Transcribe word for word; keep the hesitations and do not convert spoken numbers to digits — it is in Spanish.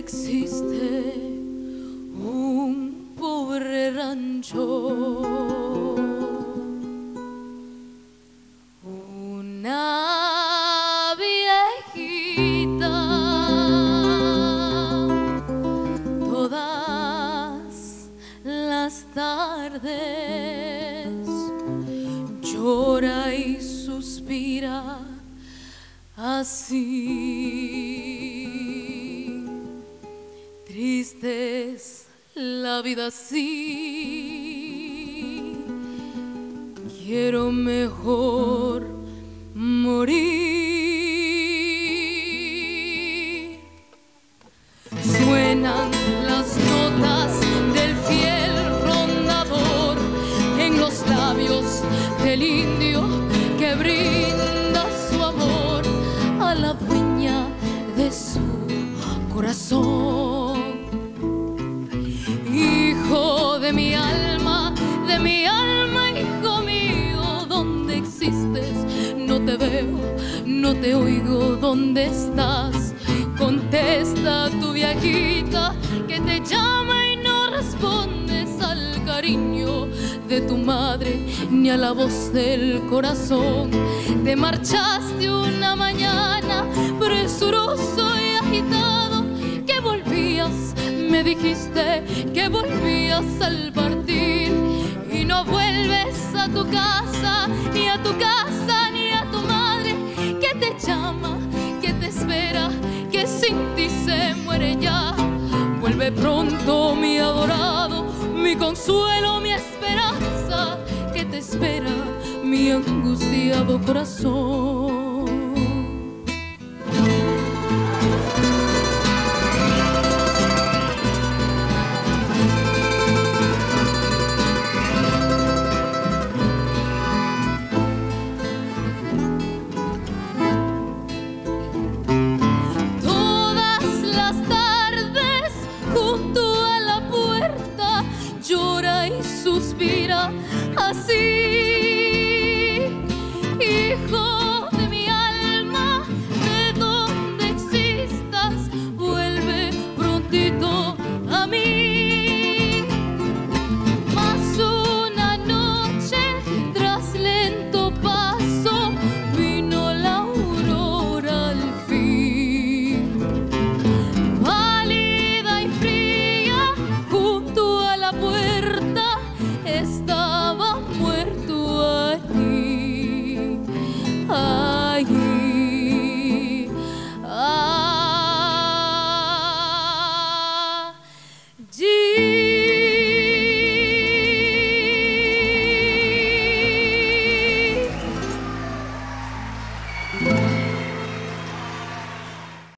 existe un pobre rancho, una viejita, todas las tardes llora y suspira así. Triste es la vida así, quiero mejor morir. Suenan las notas del fiel rondador en los labios del indio que brinda su amor a la dueña de su corazón. Hijo de mi alma, de mi alma, hijo mío, ¿dónde existes? No te veo, no te oigo, ¿dónde estás? Contesta tu viejita que te llama y no respondes al cariño de tu madre ni a la voz del corazón. Te marchaste una mañana presuroso y agitado, que volvías, me dijiste que volvías al partir, y no vuelves a tu casa, ni a tu casa, ni a tu madre que te llama, que te espera, que sin ti se muere ya. Vuelve pronto, mi adorado, mi consuelo, mi esperanza, que te espera mi angustiado corazón.